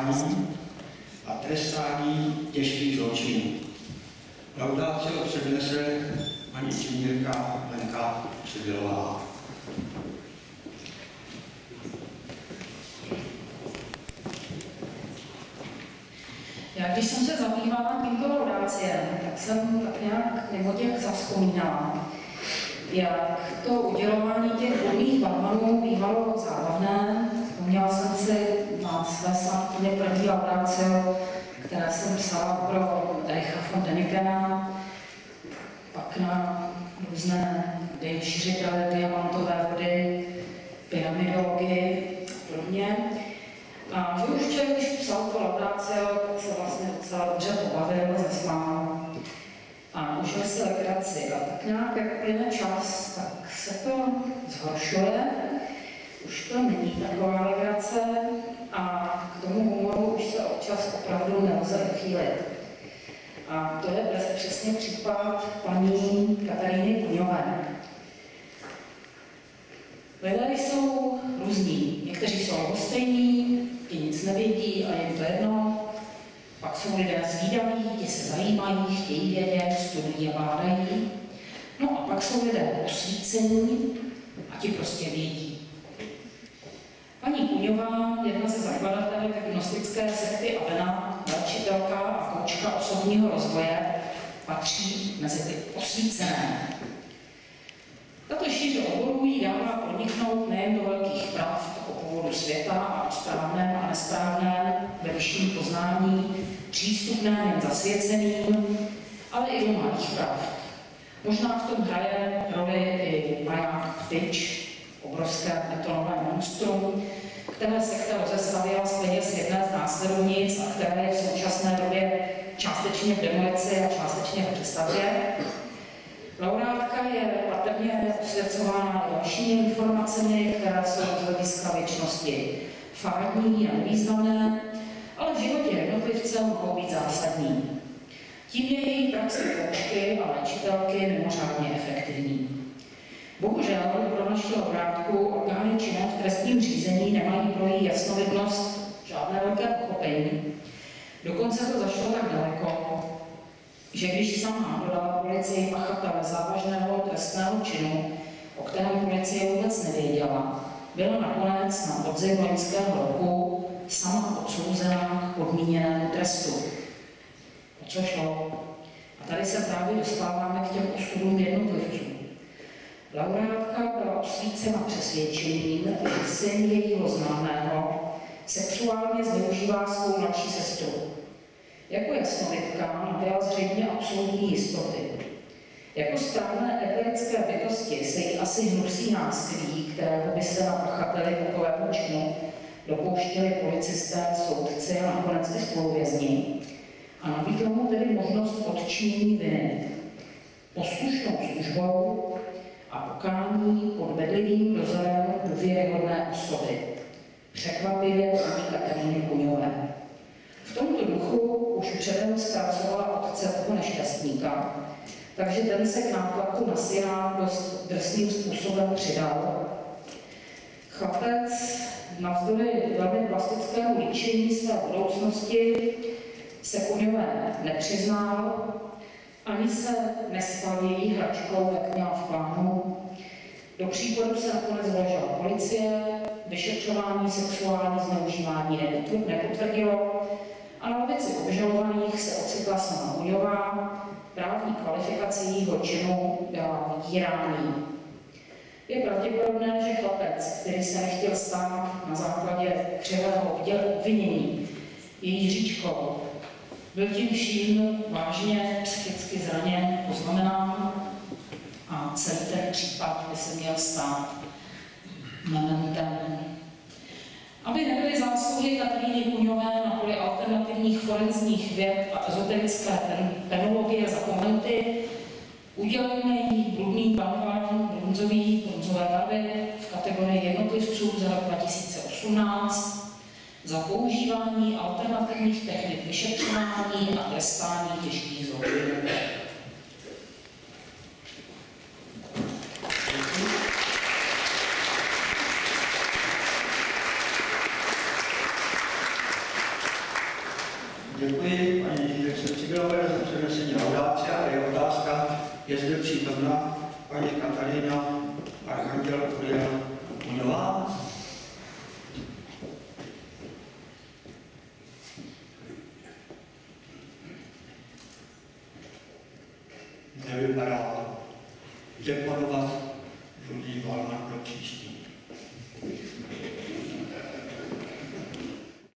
stíhání a trestání těžkých zločinů. Laudáciu přednese paní inženýrka Lenka Přibylová. Já když jsem se zabývala tímto laudáciem, tak jsem tak nějak nemoděk zavzpomínala, jak to udělování těch volných barmanů bývalo zábavné. Vzpomněla jsem si na své slavně první laudácio, které jsem psala pro Ericha von Dänikena, pak na různé šiřitele diamantové vody, pyramidologii a podobně. A že už člověk, když psal to laudácio, tak se vlastně docela dobře pobavil, zasmál a užil si legraci. A tak nějak, jak plyne čas, tak se to zhoršuje. Už to není taková legrace a k tomu humoru už se občas opravdu nelze uchýlit. A to je přesně případ paní Kataríny Kuňové. Lidé jsou různí. Někteří jsou lhostejní, ti nic nevědí a jim to jedno. Pak jsou lidé zvídaví, ti se zajímají, chtějí vědět, studují a bádají. No a pak jsou lidé osvícení a ti prostě vědí. Paní Kuňová, jedna ze zakladatelek gnostické sekty Avena, léčitelka a koučka osobního rozvoje, patří mezi ty osvícené. Tato šíře oborů jí dává proniknout nejen do velkých pravd o původu světa a o správném a nesprávném ve vyšším poznání, přístupném jen zasvěceným, ale i do malých pravd. Možná v tom hraje roli i maják Ptyč, obrovské betonové monstrum, které sekta rozeslavila z peněz jedné z následovnic a které je v současné době částečně v demolici a částečně v přestavbě. Laureátka je patrně osvěcována dalšími informacemi, které jsou z hlediska věčnosti fádní a nevýznamné, ale v životě jednotlivce mohou být zásadní. Tím je její praxe koučky a léčitelky mimořádně efektivní. Bohužel pro naši laureátku orgány činné v trestním řízení nemají pro její jasnovidnost žádné velké pochopení. Dokonce to zašlo tak daleko, že když sama dodala policii pachatele závažného trestného činu, o kterém policie vůbec nevěděla, byla nakonec na podzim loňského roku sama odsouzená k podmíněnému trestu. O co šlo? A tady se právě dostáváme k těm osudům jednotlivců. Laureátka byla osvícena přesvědčením, že syn jejího známého sexuálně zneužívá svou mladší sestru. Jako jasnovidka nabyla zřejmě absolutní jistoty. Jako správné eterické bytosti se jí asi hnusí násilí, kterého by se na pachateli takového činu dopouštěli policisté, soudci a nakonec i spoluvězni. A nabídla mu tedy možnost odčinění viny. Poslušnou službou a pokání pod bedlivým dozorem důvěryhodné osoby. Překvapivě paní Kataríny Kuňové. V tomto duchu už předem zpracovala otce toho nešťastníka, takže ten se k nátlaku na syna dost drsným způsobem přidal. Chlapec navzdory velmi plastickému líčení své budoucnosti se Kuňové nepřiznal, ani se nespal její hračkou, jak měla v plánu. Do případu se nakonec vložila policie, vyšetřování sexuální zneužívání nepotvrdilo a na lavici obžalovaných se ocitla sama Kuňová, právní kvalifikace jejího činu byla vydírání. Je pravděpodobné, že chlapec, který se nechtěl stát na základě křivého obvinění její Jiříčkou, byl tím vším vážně psychicky zraněn, poznamenán a celý ten případ by se měl stát mementem. Aby nebyly zásluhy Kataríny Kuňové na poli alternativních forenzních věd a ezoterické penologie zapomenuty, udělejme jí bludný banván bronzové barvy v kategorii jednotlivců za rok 2018 za používání alternativních technik vyšetřování a trestání těžkých zločinů. Děkuji paní inženýrce Civilové za přednesení laudáce a je otázka, je zde přítomná paní Katarína Archanděl Uriel Muňová. Nevypadá to. Deponovat Rudý Valmar do příští.